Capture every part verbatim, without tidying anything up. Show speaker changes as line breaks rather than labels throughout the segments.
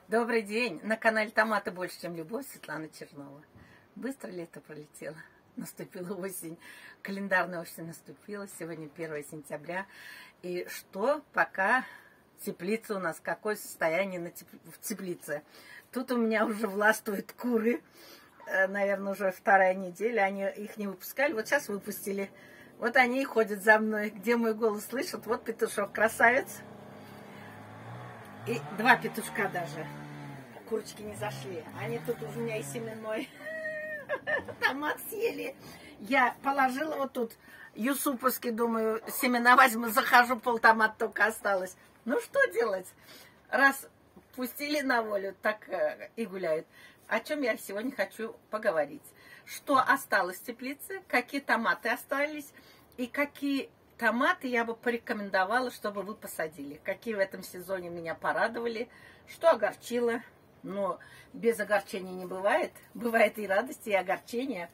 Добрый день! На канале Томаты больше, чем любовь, Светлана Чернова. Быстро лето пролетело. Наступила осень. Календарная осень наступила. Сегодня первое сентября. И что пока теплица у нас? Какое состояние на теп... в теплице? Тут у меня уже властвуют куры. Наверное, уже вторая неделя. Они их не выпускали. Вот сейчас выпустили. Вот они и ходят за мной. Где мой голос слышат? Вот петушок красавец. И два петушка даже. Курочки не зашли. Они тут у меня и семенной томат съели. Я положила вот тут юсуповский, думаю, семена возьму, захожу, пол томата только осталось. Ну что делать? Раз пустили на волю, так и гуляют. О чем я сегодня хочу поговорить. Что осталось в теплице, какие томаты остались и какие томаты я бы порекомендовала, чтобы вы посадили. Какие в этом сезоне меня порадовали, что огорчило. Но без огорчения не бывает. Бывает и радость, и огорчение.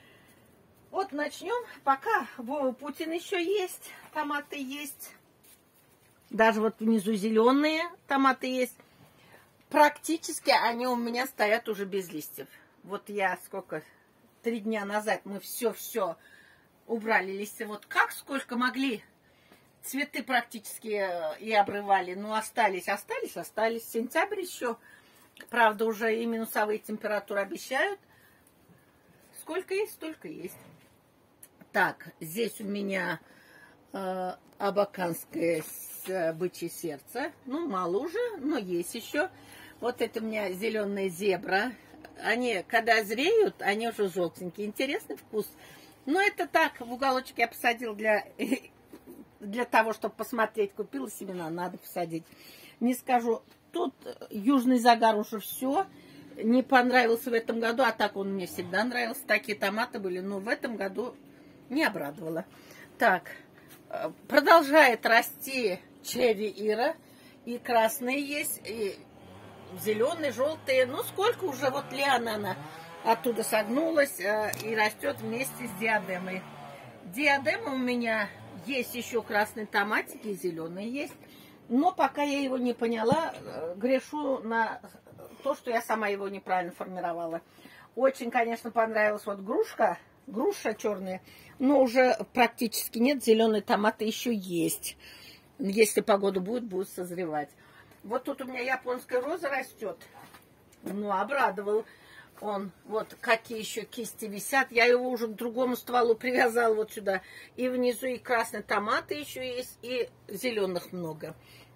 Вот начнем. Пока Путин еще есть, томаты есть. Даже вот внизу зеленые томаты есть. Практически они у меня стоят уже без листьев. Вот я сколько, три дня назад мы все-все убрали листья. Вот как, сколько могли. Цветы практически и обрывали. Но остались, остались, остались. Сентябрь еще. Правда, уже и минусовые температуры обещают. Сколько есть, столько есть. Так, здесь у меня э, абаканское бычье сердце. Ну, мало уже, но есть еще. Вот это у меня зеленая зебра. Они, когда зреют, они уже желтенькие. Интересный вкус. Но это так, в уголочек я посадила для, для того, чтобы посмотреть. Купила семена, надо посадить. Не скажу, тут южный загар уже все. Не понравился в этом году, а так он мне всегда нравился. Такие томаты были, но в этом году не обрадовала. Так, продолжает расти черри Ира. И красные есть, и зеленые, желтые. Ну, сколько уже, вот лиана она оттуда согнулась и растет вместе с диадемой. Диадема у меня есть еще красные томатики, и зеленые есть. Но пока я его не поняла, грешу на то, что я сама его неправильно формировала. Очень, конечно, понравилась вот грушка, груша черная, но уже практически нет, зеленые томаты еще есть. Если погода будет, будут созревать. Вот тут у меня японская роза растет. Ну, обрадовал он. Вот какие еще кисти висят. Я его уже к другому стволу привязала вот сюда. И внизу и красные томаты еще есть, и зеленых много.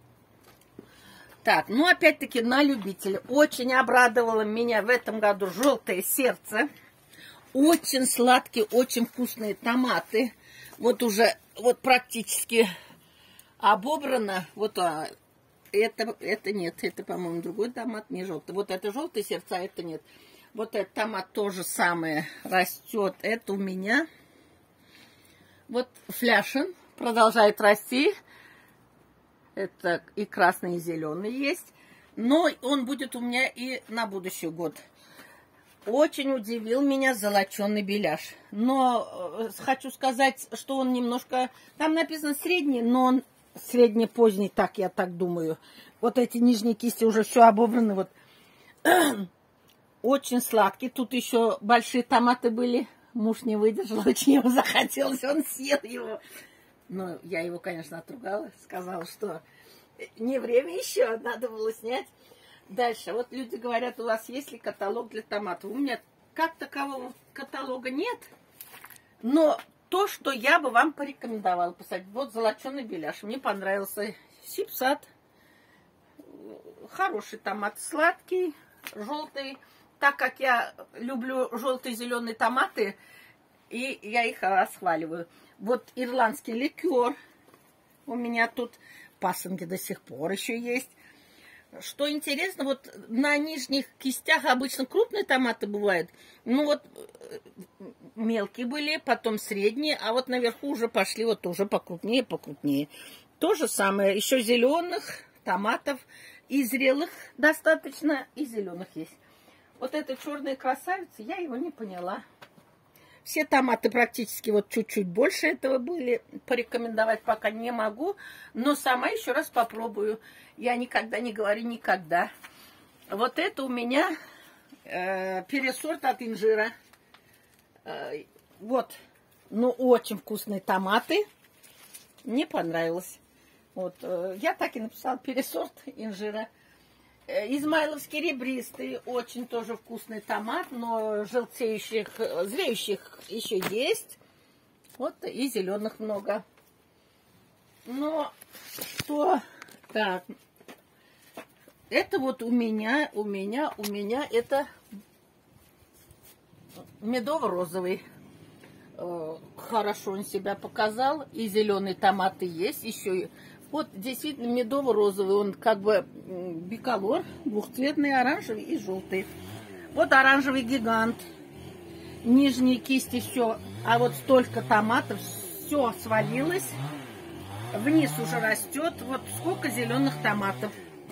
Так, ну опять-таки на любителя. Очень обрадовало меня в этом году желтое сердце. Очень сладкие, очень вкусные томаты. Вот уже, вот практически обобрано. Вот а, это, это нет, это, по-моему, другой томат, не желтый. Вот это желтое сердце, а это нет. Вот этот томат тоже самое растет. Это у меня. Вот фляшен продолжает расти. Это и красный, и зеленый есть. Но он будет у меня и на будущий год. Очень удивил меня золоченый беляш. Но хочу сказать, что он немножко... Там написано средний, но он средне-поздний, так я так думаю. Вот эти нижние кисти уже все обобраны. Вот. Очень сладкий. Тут еще большие томаты были. Муж не выдержал, очень ему захотелось. Он съел его. Но я его, конечно, отругала. Сказала, что не время еще, надо было снять. Дальше. Вот люди говорят, у вас есть ли каталог для томатов? У меня как такового каталога нет. Но то, что я бы вам порекомендовала посадить. Вот золоченый беляш. Мне понравился. Сипсат. Хороший томат. Сладкий, желтый. Так как я люблю желтые зеленые томаты, и я их расхваливаю. Вот ирландский ликер. У меня тут пасынки до сих пор еще есть. Что интересно, вот на нижних кистях обычно крупные томаты бывают. Ну вот мелкие были, потом средние, а вот наверху уже пошли вот уже покрупнее, покрупнее. То же самое. Еще зеленых томатов и зрелых достаточно, и зеленых есть. Вот эта черная красавица, я его не поняла. Все томаты практически вот чуть-чуть больше этого были. Порекомендовать пока не могу. Но сама еще раз попробую. Я никогда не говорю никогда. Вот это у меня э, пересорт от инжира. Э, вот, ну, очень вкусные томаты. Мне понравилось. Вот, э, я так и написала пересорт инжира. Э, измайловский ребристый, очень тоже вкусный томат, но желтеющих, зреющих еще есть. Вот, и зеленых много. Но что... Так, это вот у меня, у меня, у меня это медово-розовый. Хорошо он себя показал. И зеленые томаты есть. Еще вот действительно медово-розовый. Он как бы биколор. Двухцветный, оранжевый и желтый. Вот оранжевый гигант. Нижние кисти все. А вот столько томатов. Все свалилось. Вниз уже растет. Вот сколько зеленых томатов.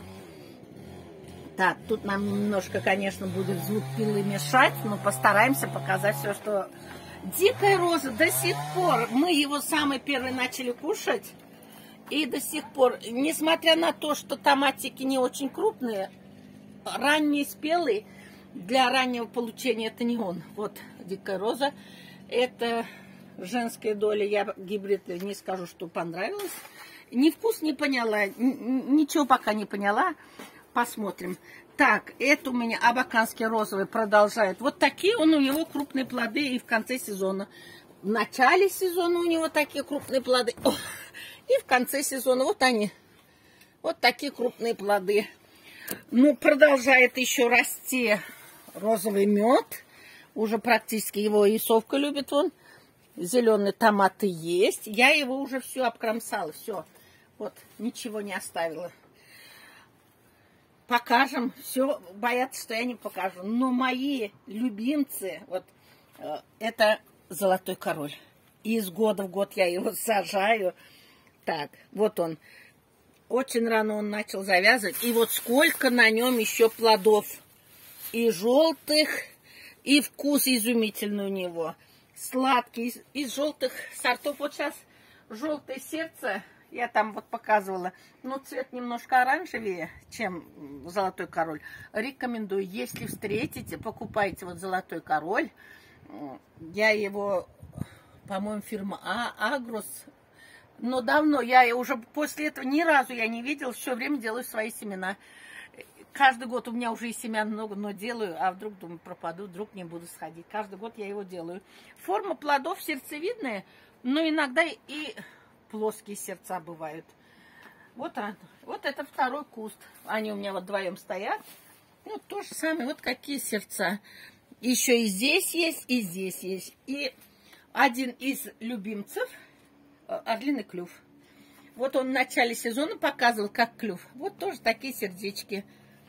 Так, тут нам немножко, конечно, будет звук пилы мешать, но постараемся показать все, что... Дикая роза до сих пор, мы его самый первый начали кушать, и до сих пор, несмотря на то, что томатики не очень крупные, ранние спелые, для раннего получения это не он. Вот дикая роза, это женская доля, я гибрид не скажу, что понравилось. Ни вкус не поняла, ничего пока не поняла. Посмотрим. Так, это у меня абаканский розовый продолжает. Вот такие он, у него крупные плоды и в конце сезона. В начале сезона у него такие крупные плоды. О, и в конце сезона вот они. Вот такие крупные плоды. Ну, продолжает еще расти розовый мед. Уже практически его и совка любит он. Зеленые томаты есть. Я его уже все обкромсала. Все. Вот, ничего не оставила. Покажем. Все боятся, что я не покажу. Но мои любимцы, вот э, это золотой король. И из года в год я его сажаю. Так, вот он. Очень рано он начал завязывать. И вот сколько на нем еще плодов. И желтых, и вкус изумительный у него. Сладкий. Из, из желтых сортов. Вот сейчас желтое сердце. Я там вот показывала. Ну, цвет немножко оранжевее, чем золотой король. Рекомендую. Если встретите, покупайте вот золотой король. Я его, по-моему, фирма а, Агрос. Но давно. Я уже после этого ни разу я не видела. Все время делаю свои семена. Каждый год у меня уже и семян много, но делаю. А вдруг, думаю, пропаду, вдруг не буду сходить. Каждый год я его делаю. Форма плодов сердцевидная, но иногда и... плоские сердца бывают. Вот, вот это второй куст. Они у меня вот вдвоем стоят. Ну, то же самое. Вот какие сердца. Еще и здесь есть, и здесь есть. И один из любимцев орлиный клюв. Вот он в начале сезона показывал, как клюв. Вот тоже такие сердечки.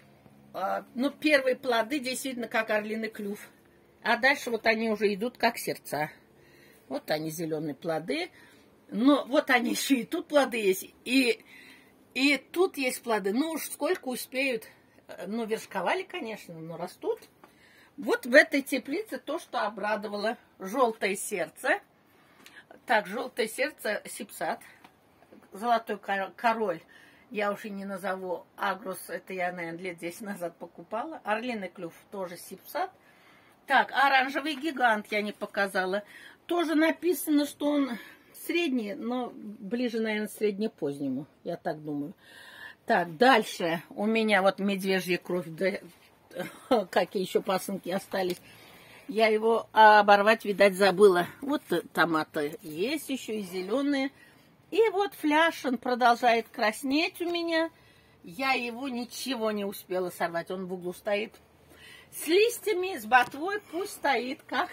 Ну, первые плоды действительно как орлиный клюв. А дальше вот они уже идут как сердца. Вот они, зеленые плоды. Но вот они еще и тут плоды есть, и, и тут есть плоды. Ну уж сколько успеют. Ну, вершковали, конечно, но растут. Вот в этой теплице то, что обрадовало. Желтое сердце. Так, желтое сердце сипсат. Золотой король. Я уже не назову. Агрос, это я, наверное, лет десять назад покупала. Орлиный клюв тоже сипсат. Так, оранжевый гигант я не показала. Тоже написано, что он... средний, но ближе, наверное, среднепозднему, я так думаю. Так, дальше у меня вот медвежья кровь, да, какие еще пасынки остались. Я его оборвать, видать, забыла. Вот томаты есть еще и зеленые. И вот фляж, он продолжает краснеть у меня. Я его ничего не успела сорвать, он в углу стоит. С листьями, с ботвой, пусть стоит, как,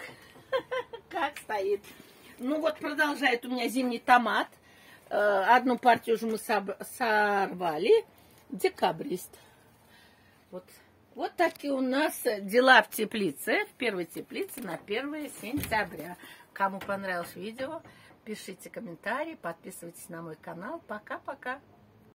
как стоит. Ну вот продолжает у меня зимний томат. Одну партию уже мы сорвали. Декабрист. Вот, вот такие у нас дела в теплице. В первой теплице на первое сентября. Кому понравилось видео, пишите комментарии, подписывайтесь на мой канал. Пока-пока.